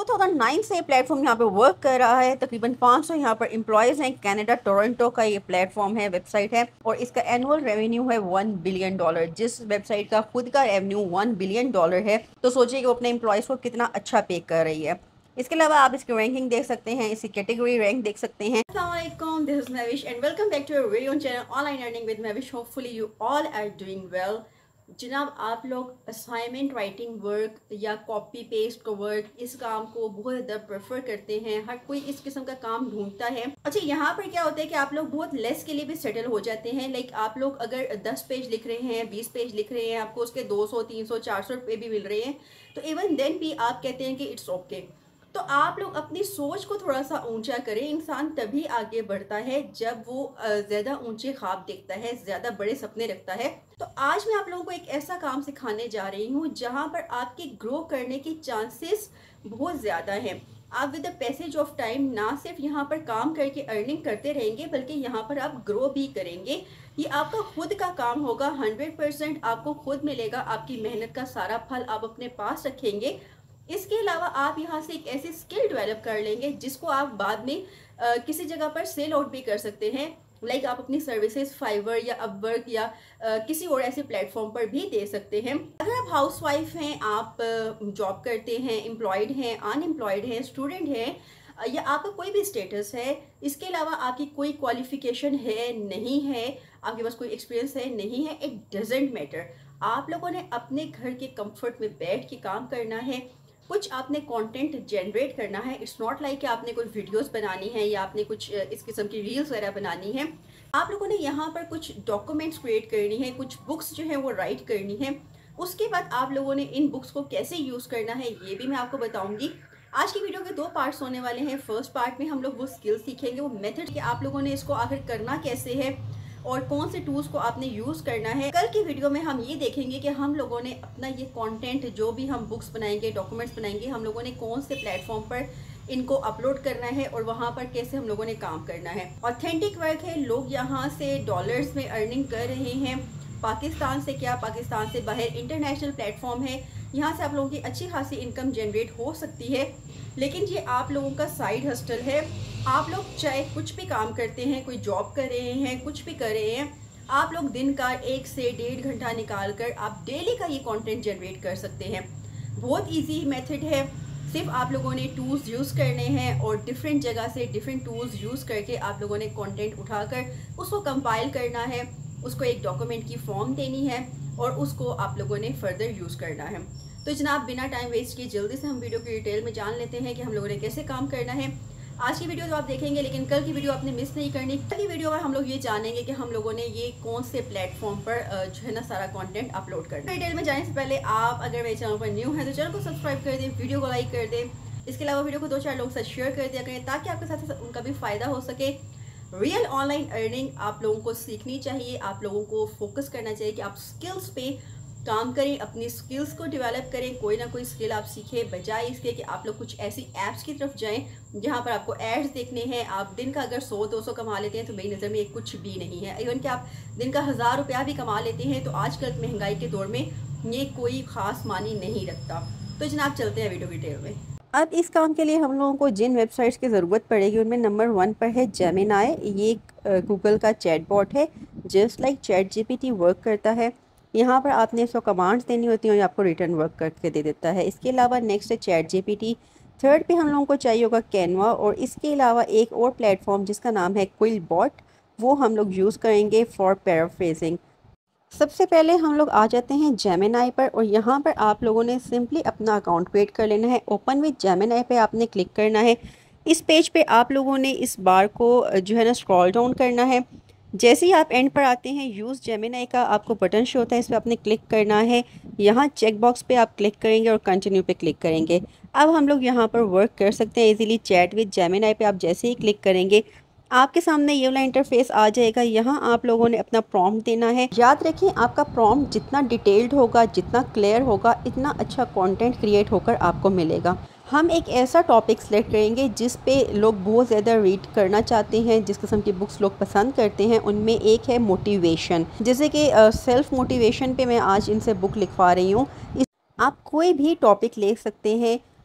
2009 से ये प्लेटफॉर्म यहाँ पर वर्क कर रहा है। तकरीबन 500 यहाँ पर एम्प्लॉयज़ हैं। कनाडा टोरंटो का ये प्लेटफॉर्म है, वेबसाइट है, और इसका एनुअल रेवेन्यू है $1 बिलियन। जिस वेबसाइट का खुद का रेवेन्यू $1 बिलियन है, तो सोचिए कि वो अपने एम्प्लॉयज़ को कितना अच्छा पे कर रही है। इसके अलावा आप इसकी रैंकिंग देख सकते हैं, इसकी कैटेगरी रैंक देख सकते हैं। अस्सलामुअलैकुम, this is Mahwish and welcome back to your very own channel online earning with Mahwish. Hopefully you all are doing well. जनाब, आप लोग असाइनमेंट राइटिंग वर्क या कॉपी पेस्ट का वर्क, इस काम को बहुत ज़्यादा प्रेफर करते हैं। हर कोई इस किस्म का काम ढूंढता है। अच्छा, यहाँ पर क्या होता है कि आप लोग बहुत लेस के लिए भी सेटल हो जाते हैं। लाइक आप लोग अगर 10 पेज लिख रहे हैं, 20 पेज लिख रहे हैं, आपको उसके 200, 300, 400 रुपये भी मिल रहे हैं, तो इवन देन भी आप कहते हैं कि इट्स ओके। तो आप लोग अपनी सोच को थोड़ा सा ऊंचा करें। इंसान तभी आगे बढ़ता है जब वो ज़्यादा ऊंचे ख्वाब देखता है, ज़्यादा बड़े सपने रखता है। तो आज मैं आप लोगों को एक ऐसा काम सिखाने जा रही हूँ जहाँ पर आपके ग्रो करने की चांसेस बहुत ज़्यादा हैं। आप with the passage of time ना सिर्फ यहाँ पर काम करके अर्निंग करते रहेंगे, बल्कि यहाँ पर आप ग्रो भी करेंगे। ये आपका खुद का काम होगा, 100% आपको खुद मिलेगा। आपकी मेहनत का सारा फल आप अपने पास रखेंगे। इसके अलावा आप यहाँ से एक ऐसी स्किल डेवलप कर लेंगे जिसको आप बाद में किसी जगह पर सेल आउट भी कर सकते हैं। लाइक आप अपनी सर्विसेज फाइवर या अपवर्क या किसी और ऐसे प्लेटफॉर्म पर भी दे सकते हैं। अगर आप हाउसवाइफ हैं, आप जॉब करते हैं, एम्प्लॉयड हैं, अनएम्प्लॉयड हैं, स्टूडेंट हैं, या आपका कोई भी स्टेटस है, इसके अलावा आपकी कोई क्वालिफिकेशन है नहीं है, आपके पास कोई एक्सपीरियंस है नहीं है, इट डजेंट मैटर। आप लोगों ने अपने घर के कंफर्ट में बैठ के काम करना है। कुछ आपने कंटेंट जनरेट करना है। इट्स नॉट लाइक कि आपने कोई वीडियोस बनानी है या आपने कुछ इस किस्म की रील्स वगैरह बनानी है। आप लोगों ने यहाँ पर कुछ डॉक्यूमेंट्स क्रिएट करनी है, कुछ बुक्स जो है वो राइट करनी है। उसके बाद आप लोगों ने इन बुक्स को कैसे यूज़ करना है ये भी मैं आपको बताऊँगी। आज की वीडियो के 2 पार्ट्स होने वाले हैं। फर्स्ट पार्ट में हम लोग वो स्किल सीखेंगे, वो मेथड कि आप लोगों ने इसको आखिर करना कैसे है और कौन से टूल्स को आपने यूज़ करना है। कल की वीडियो में हम ये देखेंगे कि हम लोगों ने अपना ये कंटेंट, जो भी हम बुक्स बनाएंगे, डॉक्यूमेंट्स बनाएंगे, हम लोगों ने कौन से प्लेटफॉर्म पर इनको अपलोड करना है और वहाँ पर कैसे हम लोगों ने काम करना है। ऑथेंटिक वर्क है। लोग यहाँ से डॉलर्स में अर्निंग कर रहे हैं। पाकिस्तान से क्या, पाकिस्तान से बाहर इंटरनेशनल प्लेटफॉर्म है। यहाँ से आप लोगों की अच्छी खासी इनकम जनरेट हो सकती है, लेकिन ये आप लोगों का साइड हस्टल है। आप लोग चाहे कुछ भी काम करते हैं, कोई जॉब कर रहे हैं, कुछ भी कर रहे हैं, आप लोग दिन का 1 से 1.5 घंटा निकाल कर आप डेली का ये कंटेंट जनरेट कर सकते हैं। बहुत इजी मेथड है। सिर्फ आप लोगों ने टूल्स यूज़ करने हैं और डिफरेंट जगह से डिफरेंट टूल्स यूज़ करके आप लोगों ने कंटेंट उठाकर उसको कंपाइल करना है, उसको एक डॉक्यूमेंट की फॉर्म देनी है और उसको आप लोगों ने फर्दर यूज़ करना है। तो जनाब, बिना टाइम वेस्ट किए जल्दी से हम वीडियो की डिटेल में जान लेते हैं कि हम लोगों ने कैसे काम करना है। आज की वीडियो तो आप देखेंगे, लेकिन कल की वीडियो आपने मिस नहीं करनी। कल की वीडियो में हम लोग ये जानेंगे कि हम लोगों ने ये कौन से प्लेटफॉर्म पर जो है ना सारा कंटेंट अपलोड करना है। डिटेल में जाने से पहले आप अगर मेरे चैनल पर न्यू है तो चैनल को सब्सक्राइब कर दें, वीडियो को लाइक कर दें। इसके अलावा वीडियो को 2-4 लोगों से शेयर कर दिया करें ताकि आपके साथ उनका भी फ़ायदा हो सके। रियल ऑनलाइन अर्निंग आप लोगों को सीखनी चाहिए। आप लोगों को फोकस करना चाहिए कि आप स्किल्स पे काम करें, अपनी स्किल्स को डेवलप करें। कोई ना कोई स्किल आप सीखें, बजाय इसके कि आप लोग कुछ ऐसी ऐप्स की तरफ जाएं जहां पर आपको एड्स देखने हैं। आप दिन का अगर 100-200 कमा लेते हैं तो मेरी नज़र में ये कुछ भी नहीं है। इवन कि आप दिन का 1000 रुपया भी कमा लेते हैं तो आजकल महंगाई के दौर में ये कोई ख़ास मानी नहीं रखता। तो जनाब, चलते हैं वीडियो डिटेल में। अब इस काम के लिए हम लोगों को जिन वेबसाइट्स की ज़रूरत पड़ेगी उनमें नंबर 1 पर है जेमिनाई। ये गूगल का चैटबॉट है, जस्ट लाइक ChatGPT वर्क करता है। यहाँ पर आपने इसको कमांड्स देनी होती हैं और आपको रिटर्न वर्क करके दे देता है। इसके अलावा नेक्स्ट है ChatGPT। थर्ड पे हम लोगों को चाहिए होगा कैनवा, और इसके अलावा एक और प्लेटफॉर्म जिसका नाम है क्विलबॉट, वो हम लोग यूज़ करेंगे फॉर पैराफ्रेजिंग। सबसे पहले हम लोग आ जाते हैं जेमिनाई पर, और यहाँ पर आप लोगों ने सिंपली अपना अकाउंट क्रिएट कर लेना है। ओपन विद जेमिनाई पे आपने क्लिक करना है। इस पेज पे आप लोगों ने इस बार को जो है ना स्क्रॉल डाउन करना है। जैसे ही आप एंड पर आते हैं, यूज़ जेमिनाई का आपको बटन शो होता है, इस पर आपने क्लिक करना है। यहाँ चेक बॉक्स पे आप क्लिक करेंगे और कंटिन्यू पे क्लिक करेंगे। अब हम लोग यहाँ पर वर्क कर सकते हैं इजीली। चैट विद जेमिनाई पे आप जैसे ही क्लिक करेंगे, आपके सामने ये वाला इंटरफेस आ जाएगा। यहाँ आप लोगों ने अपना प्रॉम्प्ट देना है। याद रखें, आपका प्रॉम्प्ट जितना डिटेल्ड होगा, जितना क्लियर होगा, इतना अच्छा कंटेंट क्रिएट होकर आपको मिलेगा। हम एक ऐसा टॉपिक सेलेक्ट करेंगे जिस पे लोग बहुत ज़्यादा रीड करना चाहते हैं, जिस किस्म की बुक्स लोग पसंद करते हैं। उनमें एक है मोटिवेशन, जैसे कि सेल्फ़ मोटिवेशन पे मैं आज इनसे बुक लिखवा रही हूँ। आप कोई भी टॉपिक ले सकते हैं,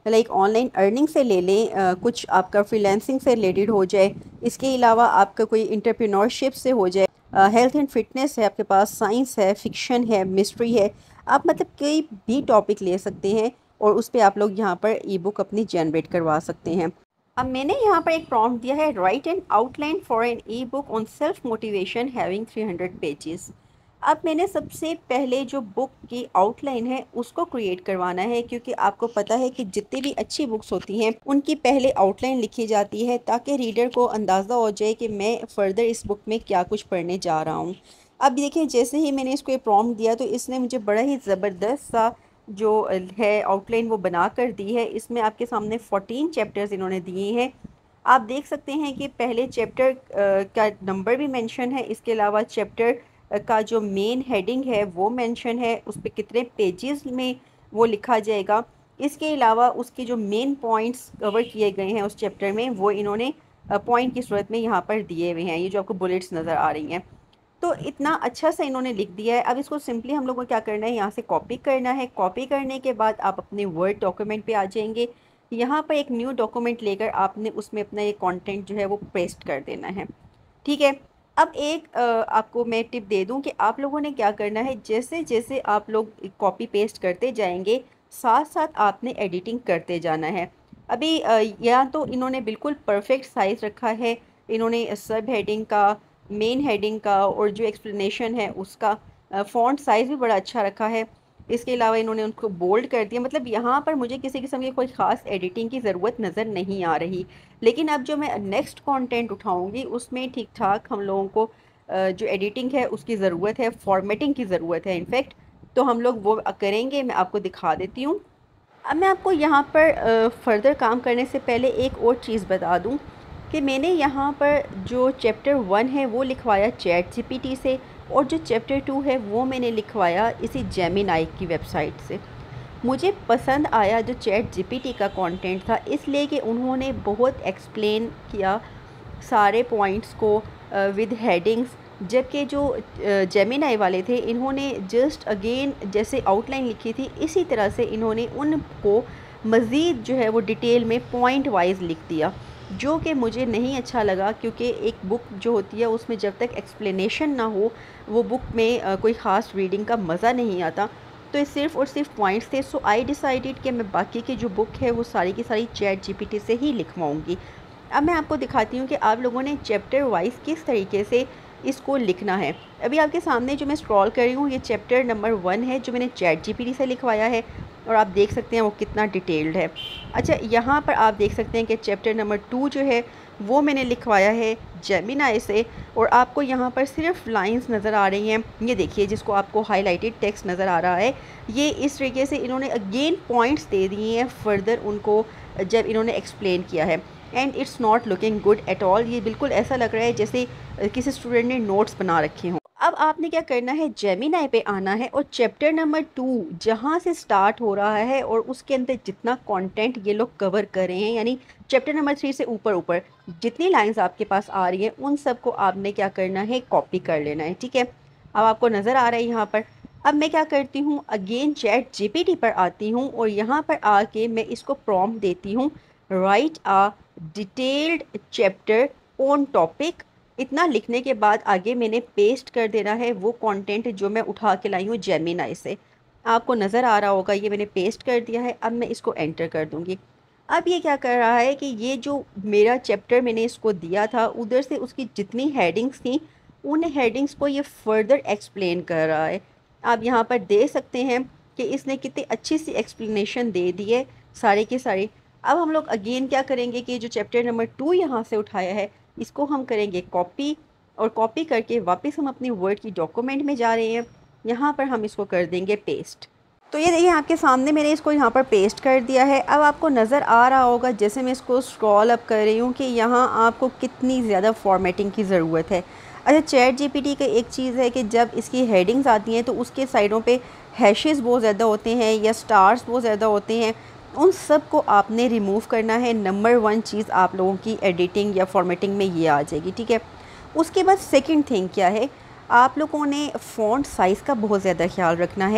लाइक ऑनलाइन अर्निंग से ले लें, कुछ आपका फ्रीलांसिंग से रिलेटेड हो जाए, इसके अलावा आपका कोई एंटरप्रेन्योरशिप से हो जाए, हेल्थ एंड फिटनेस है आपके पास, साइंस है, फिक्शन है, मिस्ट्री है, आप मतलब कोई भी टॉपिक ले सकते हैं और उस पर आप लोग यहाँ पर ई बुक अपनी जनरेट करवा सकते हैं। अब मैंने यहाँ पर एक प्रॉम्प्ट दिया है, write an outline for an ebook on self motivation having 300 pages. अब मैंने सबसे पहले जो बुक की आउटलाइन है उसको क्रिएट करवाना है, क्योंकि आपको पता है कि जितनी भी अच्छी बुक्स होती हैं उनकी पहले आउटलाइन लिखी जाती है ताकि रीडर को अंदाज़ा हो जाए कि मैं फ़र्दर इस बुक में क्या कुछ पढ़ने जा रहा हूँ। अब देखिए, जैसे ही मैंने इसको ये प्रॉम्प्ट दिया तो इसने मुझे बड़ा ही ज़बरदस्त सा जो है आउटलाइन वो बना कर दी है। इसमें आपके सामने 14 चैप्टर्स इन्होंने दिए हैं। आप देख सकते हैं कि पहले चैप्टर का नंबर भी मेंशन है, इसके अलावा चैप्टर का जो मेन हेडिंग है वो मेंशन है, उस पर कितने पेजेस में वो लिखा जाएगा। इसके अलावा उसके जो मेन पॉइंट्स कवर किए गए हैं उस चैप्टर में वो इन्होंने पॉइंट की सूरत में यहाँ पर दिए हुए हैं, ये जो आपको बुलेट्स नज़र आ रही हैं। तो इतना अच्छा सा इन्होंने लिख दिया है। अब इसको सिंपली हम लोगों को क्या करना है, यहाँ से कॉपी करना है। कॉपी करने के बाद आप अपने वर्ड डॉक्यूमेंट पे आ जाएंगे। यहाँ पर एक न्यू डॉक्यूमेंट लेकर आपने उसमें अपना ये कंटेंट जो है वो पेस्ट कर देना है। ठीक है। अब एक आपको मैं टिप दे दूं कि आप लोगों ने क्या करना है, जैसे जैसे आप लोग कॉपी पेस्ट करते जाएंगे साथ साथ आपने एडिटिंग करते जाना है। अभी या तो इन्होंने बिल्कुल परफेक्ट साइज़ रखा है, इन्होंने सब हेडिंग का, मेन हेडिंग का और जो एक्सप्लेनेशन है उसका फ़ॉन्ट साइज़ भी बड़ा अच्छा रखा है। इसके अलावा इन्होंने उनको बोल्ड कर दिया। मतलब यहाँ पर मुझे किसी किस्म की कोई ख़ास एडिटिंग की ज़रूरत नज़र नहीं आ रही। लेकिन अब जो मैं नेक्स्ट कंटेंट उठाऊँगी उसमें ठीक ठाक हम लोगों को जो एडिटिंग है उसकी ज़रूरत है, फॉर्मेटिंग की ज़रूरत है इनफैक्ट। तो हम लोग वो करेंगे, मैं आपको दिखा देती हूँ। अब मैं आपको यहाँ पर फ़र्दर काम करने से पहले एक और चीज़ बता दूँ कि मैंने यहाँ पर जो चैप्टर 1 है वो लिखवाया चैट जीपीटी से, और जो चैप्टर 2 है वो मैंने लिखवाया इसी जेमिनाई की वेबसाइट से। मुझे पसंद आया जो चैट जीपीटी का कंटेंट था, इसलिए कि उन्होंने बहुत एक्सप्लेन किया सारे पॉइंट्स को विद हेडिंग्स, जबकि जो जेमिनाई वाले थे इन्होंने जस्ट अगेन जैसे आउटलाइन लिखी थी इसी तरह से इन्होंने उनको मज़ीद जो है वो डिटेल में पॉइंट वाइज लिख दिया, जो कि मुझे नहीं अच्छा लगा। क्योंकि एक बुक जो होती है उसमें जब तक एक्सप्लेनेशन ना हो वो बुक में कोई ख़ास रीडिंग का मज़ा नहीं आता। तो ये सिर्फ़ और सिर्फ पॉइंट्स थे। सो आई डिसाइडेड कि मैं बाकी की जो बुक है वो सारी की सारी चैट जीपीटी से ही लिखवाऊँगी। अब मैं आपको दिखाती हूँ कि आप लोगों ने चैप्टर वाइज किस तरीके से इसको लिखना है। अभी आपके सामने जो मैं स्क्रॉल कर रही हूँ ये चैप्टर नंबर 1 है जो मैंने चैट जीपीटी से लिखवाया है, और आप देख सकते हैं वो कितना डिटेल्ड है। अच्छा, यहाँ पर आप देख सकते हैं कि चैप्टर नंबर 2 जो है वो मैंने लिखवाया है जेमिनाई से, और आपको यहाँ पर सिर्फ लाइंस नज़र आ रही हैं। ये देखिए, जिसको आपको हाईलाइटेड टेक्स्ट नज़र आ रहा है, ये इस तरीके से इन्होंने अगेन पॉइंट्स दे दिए हैं फ़र्दर उनको जब इन्होंने एक्सप्लेन किया है। And it's not looking good at all. ये बिल्कुल ऐसा लग रहा है जैसे किसी स्टूडेंट ने नोट्स बना रखे हों। अब आपने क्या करना है, जेमिनाई पे आना है और चैप्टर नंबर 2 जहाँ से स्टार्ट हो रहा है और उसके अंदर जितना कंटेंट ये लोग कवर कर रहे हैं, यानी चैप्टर नंबर 3 से ऊपर ऊपर जितनी लाइंस आपके पास आ रही हैं उन सब को आपने क्या करना है, कॉपी कर लेना है। ठीक है, अब आपको नज़र आ रहा है यहाँ पर। अब मैं क्या करती हूँ, अगेन चैट जीपीटी पर आती हूँ और यहाँ पर आके मैं इसको प्रॉम्प्ट देती हूँ, write a detailed chapter on topic. इतना लिखने के बाद आगे मैंने पेस्ट कर देना है वो कंटेंट जो मैं उठा के लाई हूँ जेमिनाई से। आपको नज़र आ रहा होगा, ये मैंने पेस्ट कर दिया है। अब मैं इसको एंटर कर दूँगी। अब ये क्या कर रहा है कि ये जो मेरा चैप्टर मैंने इसको दिया था उधर से उसकी जितनी हेडिंग्स थी उन हेडिंग्स को ये फर्दर एक्सप्लेन कर रहा है। आप यहाँ पर देख सकते हैं कि इसने कितनी अच्छी सी एक्सप्लेनेशन दे दी है सारे के सारे। अब हम लोग अगेन क्या करेंगे कि जो चैप्टर नंबर 2 यहाँ से उठाया है इसको हम करेंगे कॉपी, और कॉपी करके वापस हम अपनी वर्ड की डॉक्यूमेंट में जा रहे हैं। यहाँ पर हम इसको कर देंगे पेस्ट। तो ये देखिए आपके सामने मैंने इसको यहाँ पर पेस्ट कर दिया है। अब आपको नज़र आ रहा होगा जैसे मैं इसको स्क्रॉल अप कर रही हूँ कि यहाँ आपको कितनी ज़्यादा फॉर्मेटिंग की ज़रूरत है। अच्छा, चैट जीपीटी का एक चीज़ है कि जब इसकी हेडिंग्स आती हैं तो उसके साइडों पे हैशेस बहुत ज़्यादा होते हैं या स्टार्स बहुत ज़्यादा होते हैं, उन सब को आपने रिमूव करना है। नंबर 1 चीज़ आप लोगों की एडिटिंग या फॉर्मेटिंग में ये आ जाएगी। ठीक है, उसके बाद सेकंड थिंग क्या है, आप लोगों ने फ़ॉन्ट साइज़ का बहुत ज़्यादा ख्याल रखना है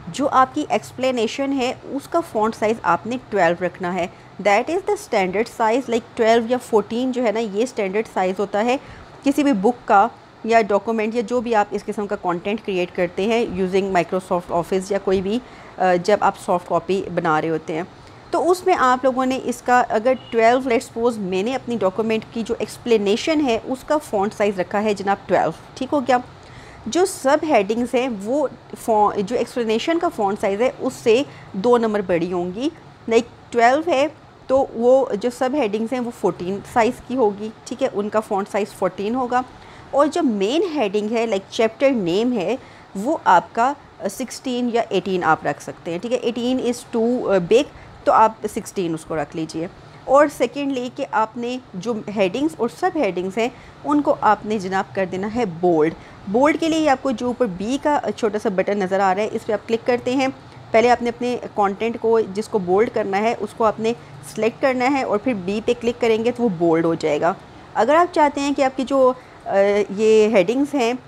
जो आपकी एक्सप्लेनेशन है उसका फ़ॉन्ट साइज़ आपने 12 रखना है। That is the standard size, like 12 या 14 जो है ना, ये स्टैंडर्ड साइज़ होता है किसी भी बुक का या डॉक्यूमेंट या जो भी आप इस किस्म का कंटेंट क्रिएट करते हैं यूजिंग माइक्रोसॉफ्ट ऑफिस या कोई भी जब आप सॉफ्ट कॉपी बना रहे होते हैं। तो उसमें आप लोगों ने इसका अगर 12, लेट्स सपोज मैंने अपनी डॉक्यूमेंट की जो एक्सप्लेनेशन है उसका फ़ॉन्ट साइज़ रखा है जनाब 12, ठीक हो गया। जो सब हेडिंग्स हैं वो जो एक्सप्लेनेशन का फ़ॉन्ट साइज़ है उससे 2 नंबर बड़ी होंगी, लाइक 12 है तो वो जो सब हेडिंग्स हैं वो 14 साइज़ की होगी, ठीक है, उनका फ़ॉन्ट साइज़ 14 होगा। और जो मेन हेडिंग है लाइक चैप्टर नेम है वो आपका 16 या 18 आप रख सकते हैं, ठीक है। 18 इज़ टू बिग, तो आप 16 उसको रख लीजिए। और सेकेंडली कि आपने जो हेडिंग्स और सब हेडिंग्स हैं उनको आपने जनाब कर देना है बोल्ड। बोल्ड के लिए आपको जो ऊपर बी का छोटा सा बटन नज़र आ रहा है इस पर आप क्लिक करते हैं। पहले आपने अपने कंटेंट को जिसको बोल्ड करना है उसको आपने सेलेक्ट करना है और फिर बी पे क्लिक करेंगे तो वो बोल्ड हो जाएगा। अगर आप चाहते हैं कि आपकी जो ये हेडिंग्स हैं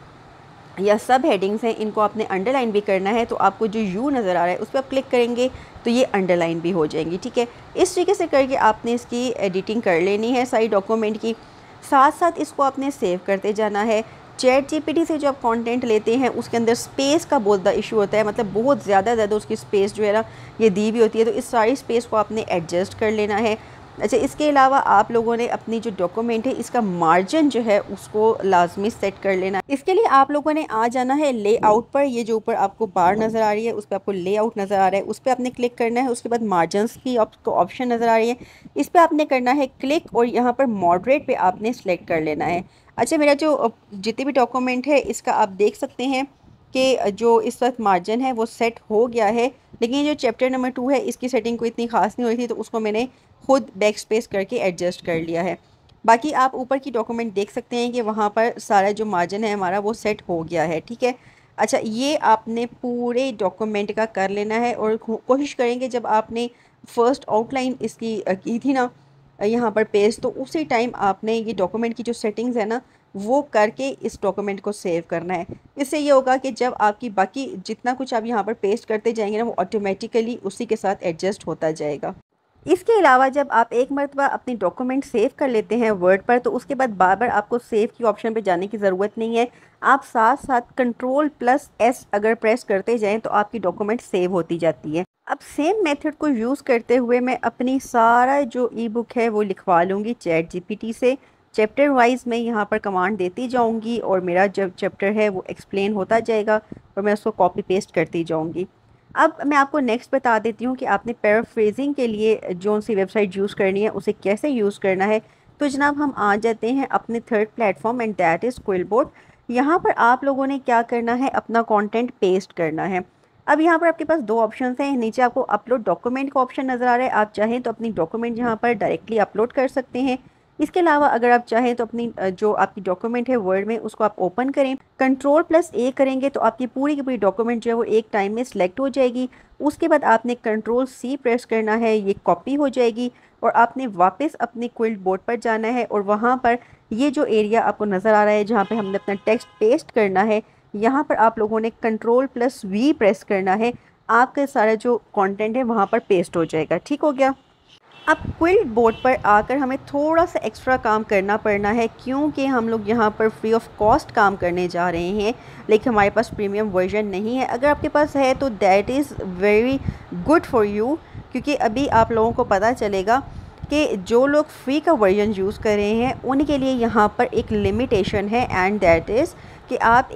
या सब हेडिंग्स हैं इनको आपने अंडरलाइन भी करना है तो आपको जो यू नज़र आ रहा है उस पर आप क्लिक करेंगे तो ये अंडरलाइन भी हो जाएंगी, ठीक है। इस तरीके से करके आपने इसकी एडिटिंग कर लेनी है सारी डॉक्यूमेंट की। साथ साथ इसको आपने सेव करते जाना है। चैट जीपीटी से जो आप कंटेंट लेते हैं उसके अंदर स्पेस का बहुत ज़्यादा इशू होता है, मतलब बहुत ज़्यादा उसकी स्पेस जो है ना ये दी भी होती है, तो इस सारी स्पेस को आपने एडजस्ट कर लेना है। अच्छा, इसके अलावा आप लोगों ने अपनी जो डॉक्यूमेंट है इसका मार्जिन जो है उसको लाजमी सेट कर लेना। इसके लिए आप लोगों ने आ जाना है लेआउट पर। ये जो ऊपर आपको बार नज़र आ रही है उस पर आपको लेआउट नज़र आ रहा है, उस पर आपने क्लिक करना है। उसके बाद मार्जिनस की आपको ऑप्शन नज़र आ रही है, इस पर आपने करना है क्लिक और यहाँ पर मॉडरेट पे आपने सेलेक्ट कर लेना है। अच्छा, मेरा जो जितनी भी डॉक्यूमेंट है इसका आप देख सकते हैं कि जो इस वक्त मार्जिन है वो सेट हो गया है, लेकिन जो चैप्टर नंबर 2 है इसकी सेटिंग कोई इतनी खास नहीं हुई थी तो उसको मैंने खुद बैक स्पेस करके एडजस्ट कर लिया है। बाकी आप ऊपर की डॉक्यूमेंट देख सकते हैं कि वहाँ पर सारा जो मार्जिन है हमारा वो सेट हो गया है, ठीक है। अच्छा, ये आपने पूरे डॉक्यूमेंट का कर लेना है और कोशिश करेंगे जब आपने फ़र्स्ट आउटलाइन इसकी की थी ना यहाँ पर पेज, तो उसी टाइम आपने ये डॉक्यूमेंट की जो सेटिंग्स है ना वो करके इस डॉक्यूमेंट को सेव करना है। इससे ये होगा कि जब आपकी बाकी जितना कुछ आप यहाँ पर पेस्ट करते जाएंगे ना वो ऑटोमेटिकली उसी के साथ एडजस्ट होता जाएगा। इसके अलावा जब आप एक मरतबा अपनी डॉक्यूमेंट सेव कर लेते हैं वर्ड पर तो उसके बाद बार बार आपको सेव की ऑप्शन पे जाने की ज़रूरत नहीं है। आप साथ साथ Ctrl+S अगर प्रेस करते जाएं तो आपकी डॉक्यूमेंट सेव होती जाती है। अब सेम मेथड को यूज़ करते हुए मैं अपनी सारा जो ई बुक है वो लिखवा लूँगी चैट जीपीटी से। चैप्टर वाइज मैं यहाँ पर कमांड देती जाऊँगी और मेरा जब चैप्टर है वो एक्सप्लेन होता जाएगा और मैं उसको कॉपी पेस्ट करती जाऊँगी। अब मैं आपको नेक्स्ट बता देती हूँ कि आपने पैराफ्रेजिंग के लिए जो सी वेबसाइट यूज़ करनी है उसे कैसे यूज़ करना है। तो जनाब हम आ जाते हैं अपने third platform and that is QuillBot. यहाँ पर आप लोगों ने क्या करना है, अपना कंटेंट पेस्ट करना है। अब यहाँ पर आपके पास दो ऑप्शंस हैं। नीचे आपको अपलोड डॉक्यूमेंट का ऑप्शन नज़र आ रहा है, आप चाहें तो अपनी डॉक्यूमेंट यहाँ पर डायरेक्टली अपलोड कर सकते हैं। इसके अलावा अगर आप चाहें तो अपनी जो आपकी डॉक्यूमेंट है वर्ड में उसको आप ओपन करें, Ctrl+A करेंगे तो आपकी पूरी की पूरी डॉक्यूमेंट जो है वो एक टाइम में सिलेक्ट हो जाएगी। उसके बाद आपने Ctrl+C प्रेस करना है, ये कॉपी हो जाएगी और आपने वापस अपने क्विल्ट बोर्ड पर जाना है और वहाँ पर ये जो एरिया आपको नज़र आ रहा है जहाँ पर हमने अपना टेक्स्ट पेस्ट करना है, यहाँ पर आप लोगों ने Ctrl+V प्रेस करना है। आपका सारा जो कॉन्टेंट है वहाँ पर पेस्ट हो जाएगा, ठीक हो गया। अब क्विल्ट बोर्ड पर आकर हमें थोड़ा सा एक्स्ट्रा काम करना पड़ना है क्योंकि हम लोग यहाँ पर फ्री ऑफ कॉस्ट काम करने जा रहे हैं, लेकिन हमारे पास प्रीमियम वर्जन नहीं है। अगर आपके पास है तो that is very good for you, क्योंकि अभी आप लोगों को पता चलेगा कि जो लोग फ्री का वर्जन यूज़ कर रहे हैं उनके लिए यहाँ पर एक लिमिटेशन है एंड दैट इज़ कि आप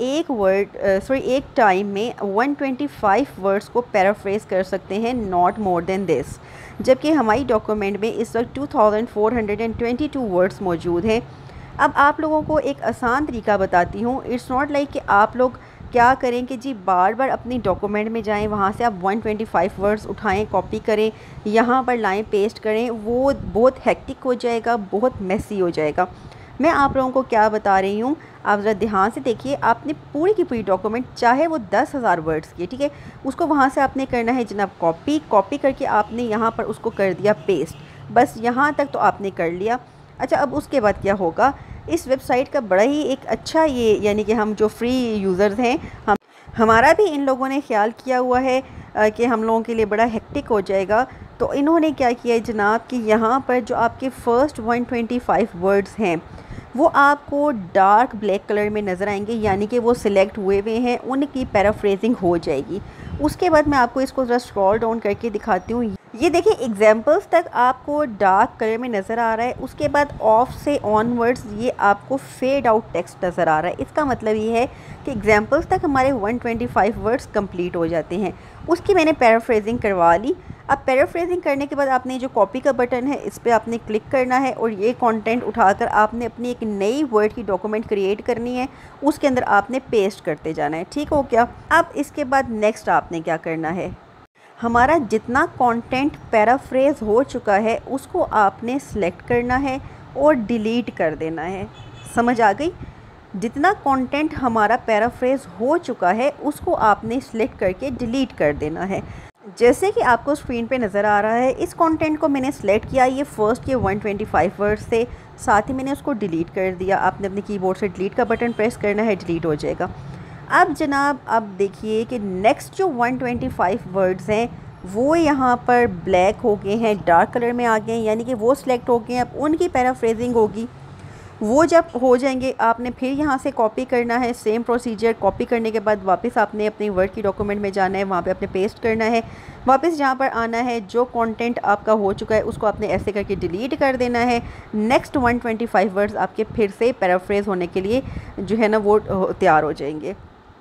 एक टाइम में 125 वर्ड्स को पैराफ्रेज कर सकते हैं, नॉट मोर देन दिस। जबकि हमारी डॉक्यूमेंट में इस वक्त 2422 वर्ड्स मौजूद हैं। अब आप लोगों को एक आसान तरीका बताती हूँ। इट्स नॉट लाइक कि आप लोग क्या करें कि जी बार बार अपनी डॉक्यूमेंट में जाएं, वहाँ से आप 125 वर्ड्स उठाएं, कॉपी करें, यहाँ पर लाएं, पेस्ट करें, वो बहुत हेक्टिक हो जाएगा, बहुत मेसी हो जाएगा। मैं आप लोगों को क्या बता रही हूँ, आप ज़रा ध्यान से देखिए। आपने पूरी की पूरी डॉक्यूमेंट चाहे वो 10,000 वर्ड्स की, ठीक है, उसको वहाँ से आपने करना है जनाब कॉपी करके आपने यहाँ पर उसको कर दिया पेस्ट। बस यहाँ तक तो आपने कर लिया। अच्छा, अब उसके बाद क्या होगा, इस वेबसाइट का बड़ा ही एक अच्छा ये यानी कि हम जो फ्री यूज़र्स हैं हमारा भी इन लोगों ने ख्याल किया हुआ है कि हम लोगों के लिए बड़ा हेक्टिक हो जाएगा, तो इन्होंने क्या किया है जनाब कि यहाँ पर जो आपके फ़र्स्ट 125 वर्ड्स हैं वो आपको डार्क ब्लैक कलर में नज़र आएंगे, यानी कि वो सिलेक्ट हुए हुए हैं, उनकी पैराफ्रेजिंग हो जाएगी। उसके बाद मैं आपको इसको ज़रा स्क्रॉल डाउन करके दिखाती हूँ। ये देखिए एग्जाम्पल्स तक आपको डार्क कलर में नज़र आ रहा है, उसके बाद ऑफ से ऑनवर्ड्स ये आपको फेड आउट टेक्स्ट नज़र आ रहा है। इसका मतलब ये है कि एग्जाम्पल्स तक हमारे 125 वर्ड्स कंप्लीट हो जाते हैं। उसकी मैंने पैराफ्रेजिंग करवा ली। अब पैराफ्रेजिंग करने के बाद आपने जो कॉपी का बटन है इस पर आपने क्लिक करना है और ये कंटेंट उठाकर आपने अपनी एक नई वर्ड की डॉक्यूमेंट क्रिएट करनी है, उसके अंदर आपने पेस्ट करते जाना है। ठीक हो गया। अब इसके बाद नेक्स्ट आपने क्या करना है, हमारा जितना कंटेंट पैराफ्रेज हो चुका है उसको आपने सेलेक्ट करना है और डिलीट कर देना है। समझ आ गई? जितना कंटेंट हमारा पैराफ्रेज हो चुका है उसको आपने सेलेक्ट करके डिलीट कर देना है। जैसे कि आपको स्क्रीन पे नज़र आ रहा है, इस कंटेंट को मैंने सेलेक्ट किया, ये फ़र्स्ट के 125 वर्ड्स थे, साथ ही मैंने उसको डिलीट कर दिया। आपने अपने कीबोर्ड से डिलीट का बटन प्रेस करना है, डिलीट हो जाएगा। अब जनाब अब देखिए कि नेक्स्ट जो 125 वर्ड्स हैं वो यहाँ पर ब्लैक हो गए हैं, डार्क कलर में आ गए हैं, यानी कि वो सिलेक्ट हो गए हैं। अब उनकी पैराफ्रेजिंग होगी। वो जब हो जाएंगे आपने फिर यहाँ से कॉपी करना है, सेम प्रोसीजर। कॉपी करने के बाद वापस आपने अपनी वर्ड की डॉक्यूमेंट में जाना है, वहाँ पे आपने पेस्ट करना है, वापस जहाँ पर आना है, जो कंटेंट आपका हो चुका है उसको आपने ऐसे करके डिलीट कर देना है। नेक्स्ट 125 वर्ड्स आपके फिर से पैराफ्रेज होने के लिए जो है ना वो तैयार हो जाएंगे।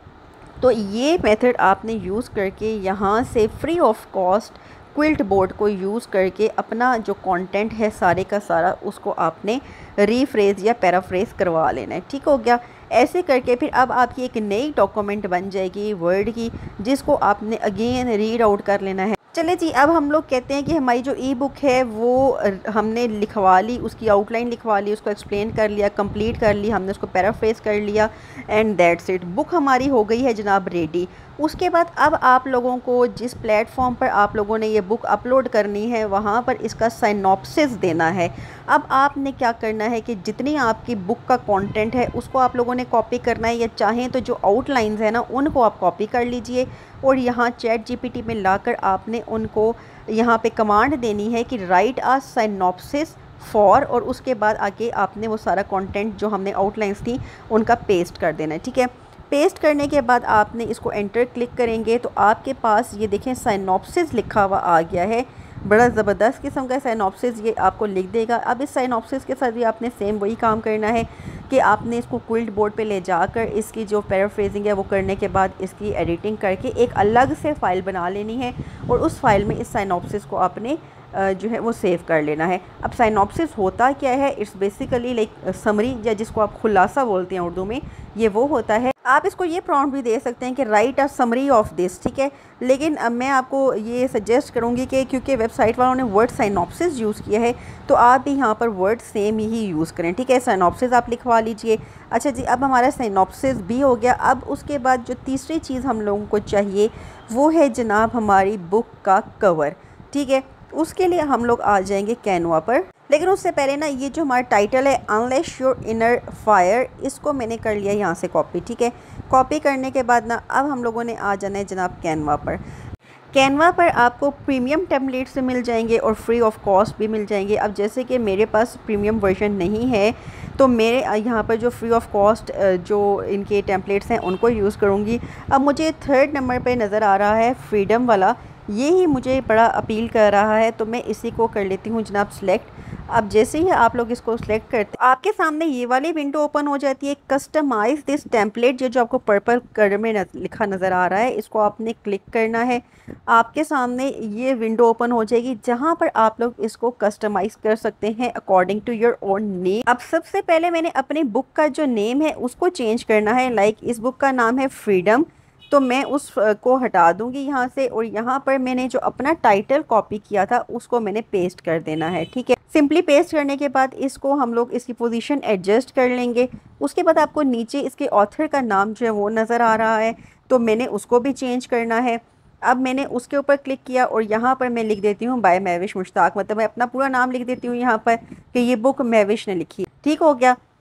तो ये मेथड आपने यूज़ करके यहाँ से free of cost QuillBot को यूज़ करके अपना जो कंटेंट है सारे का सारा उसको आपने रीफ्रेज या पैराफ्रेज करवा लेना है। ठीक हो गया। ऐसे करके फिर अब आपकी एक नई डॉक्यूमेंट बन जाएगी वर्ड की, जिसको आपने अगेन रीड आउट कर लेना है। चले जी, अब हम लोग कहते हैं कि हमारी जो ई बुक है वो हमने लिखवा ली, उसकी आउटलाइन लिखवा ली, उसको एक्सप्लेन कर लिया, कंप्लीट कर ली, हमने उसको पैराफ्रेज कर लिया एंड दैट्स इट। बुक हमारी हो गई है जनाब रेडी। उसके बाद अब आप लोगों को जिस प्लेटफॉर्म पर आप लोगों ने ये बुक अपलोड करनी है वहाँ पर इसका साइनॉप्सिस देना है। अब आपने क्या करना है कि जितनी आपकी बुक का कंटेंट है उसको आप लोगों ने कॉपी करना है, या चाहें तो जो आउटलाइंस है ना उनको आप कॉपी कर लीजिए और यहाँ चैट जीपीटी में लाकर आपने उनको यहाँ पे कमांड देनी है कि राइट अ साइनॉप्सिस फॉर, और उसके बाद आके आपने वो सारा कंटेंट जो हमने आउटलाइंस थी उनका पेस्ट कर देना है। ठीक है। पेस्ट करने के बाद आपने इसको एंटर क्लिक करेंगे तो आपके पास ये देखें साइनॉप्सिस लिखा हुआ आ गया है। बड़ा ज़बरदस्त किस्म का साइनॉप्सिस ये आपको लिख देगा। अब इस साइनॉप्सिस के साथ भी आपने सेम वही काम करना है कि आपने इसको क्विल्ट बोर्ड पे ले जाकर इसकी जो पैराफ्रेजिंग है वो करने के बाद इसकी एडिटिंग करके एक अलग से फ़ाइल बना लेनी है और उस फाइल में इस साइनॉप्सिस को आपने जो है वो सेव कर लेना है। अब साइनॉप्सिस होता क्या है, इट्स बेसिकली लाइक समरी, या जिसको आप खुलासा बोलते हैं उर्दू में, ये वो होता है। आप इसको ये प्रॉम्प्ट भी दे सकते हैं कि write a summary of this. ठीक है। लेकिन अब मैं आपको ये सजेस्ट करूँगी कि क्योंकि वेबसाइट वालों ने वर्ड साइनॉप्सिस यूज़ किया है तो आप भी यहाँ पर वर्ड सेम ही यूज़ करें। ठीक है। साइनॉप्सिस आप लिखवा लीजिए। अच्छा जी, अब हमारा साइनॉप्सिस भी हो गया। अब उसके बाद जो तीसरी चीज़ हम लोगों को चाहिए वो है जनाब हमारी बुक का कवर। ठीक है। उसके लिए हम लोग आ जाएंगे कैनवा पर, लेकिन उससे पहले ना ये जो हमारा टाइटल है अनलेस योर इनर फायर, इसको मैंने कर लिया यहाँ से कॉपी। ठीक है। कॉपी करने के बाद ना अब हम लोगों ने आ जाना है जनाब कैनवा पर। कैनवा पर आपको प्रीमियम टेम्पलेट्स मिल जाएंगे और फ्री ऑफ कॉस्ट भी मिल जाएंगे। अब जैसे कि मेरे पास प्रीमियम वर्जन नहीं है तो मेरे यहाँ पर जो फ्री ऑफ कॉस्ट जो इनके टेम्पलेट्स हैं उनको यूज़ करूँगी। अब मुझे थर्ड नंबर पे नज़र आ रहा है फ्रीडम वाला, ये ही मुझे बड़ा अपील कर रहा है तो मैं इसी को कर लेती हूँ जनाब सेलेक्ट। अब जैसे ही आप लोग इसको सेलेक्ट करते हैं आपके सामने ये वाली विंडो ओपन हो जाती है, कस्टमाइज़ दिस टेम्पलेट, ये जो आपको पर्पल कलर में लिखा नज़र आ रहा है, इसको आपने क्लिक करना है। आपके सामने ये विंडो ओपन हो जाएगी जहाँ पर आप लोग इसको कस्टमाइज़ कर सकते हैं according to your own name. अब सबसे पहले मैंने अपनी बुक का जो नेम है उसको चेंज करना है। लाइक इस बुक का नाम है फ्रीडम, तो मैं उस को हटा दूंगी यहाँ से और यहाँ पर मैंने जो अपना टाइटल कॉपी किया था उसको मैंने पेस्ट कर देना है। ठीक है। सिंपली पेस्ट करने के बाद इसको हम लोग इसकी पोजीशन एडजस्ट कर लेंगे। उसके बाद आपको नीचे इसके ऑथर का नाम जो है वो नज़र आ रहा है तो मैंने उसको भी चेंज करना है। अब मैंने उसके ऊपर क्लिक किया और यहाँ पर मैं लिख देती हूँ बाय महविश मुश्ताक, मतलब मैं अपना पूरा नाम लिख देती हूँ यहाँ पर कि ये बुक महविश ने लिखी। ठीक हो गया।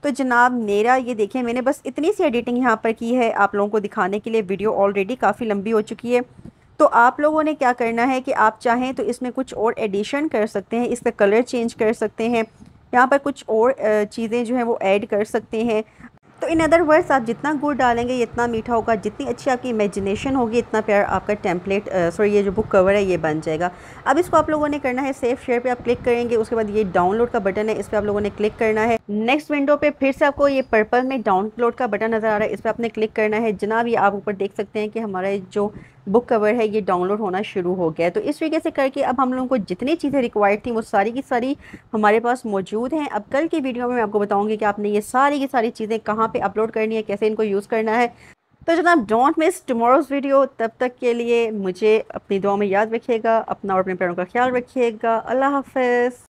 तो जनाब मेरा ये देखिए, मैंने बस इतनी सी एडिटिंग यहाँ पर की है आप लोगों को दिखाने के लिए। वीडियो ऑलरेडी काफ़ी लंबी हो चुकी है। तो आप लोगों ने क्या करना है कि आप चाहें तो इसमें कुछ और एडिशन कर सकते हैं, इसका कलर चेंज कर सकते हैं, यहाँ पर कुछ और चीज़ें जो हैं वो ऐड कर सकते हैं। तो इन अदर वर्ड्स आप जितना गुड़ डालेंगे ये इतना मीठा होगा, जितनी अच्छी आपकी इमेजिनेशन होगी इतना प्यार आपका टेम्पलेट सॉरी ये जो बुक कवर है ये बन जाएगा। अब इसको आप लोगों ने करना है सेव शेयर पे आप क्लिक करेंगे, उसके बाद ये डाउनलोड का बटन है इस पर आप लोगों ने क्लिक करना है। नेक्स्ट विंडो पे फिर से आपको ये पर्पल में डाउनलोड का बटन नज़र आ रहा है, इस पर आपने क्लिक करना है। जनाब ये आप ऊपर देख सकते हैं कि हमारा जो बुक कवर है ये डाउनलोड होना शुरू हो गया है। तो इस तरीके से करके अब हम लोगों को जितनी चीज़ें रिक्वायर्ड थी वो सारी की सारी हमारे पास मौजूद हैं। अब कल की वीडियो में मैं आपको बताऊंगी कि आपने ये सारी की सारी चीज़ें कहाँ पे अपलोड करनी है, कैसे इनको यूज़ करना है। तो जनाब डोंट मिस टुमारोज़ वीडियो। तब तक के लिए मुझे अपनी दुआ में याद रखिएगा, अपना और अपने प्यारों का ख्याल रखिएगा। अल्लाह हाफ़िज़।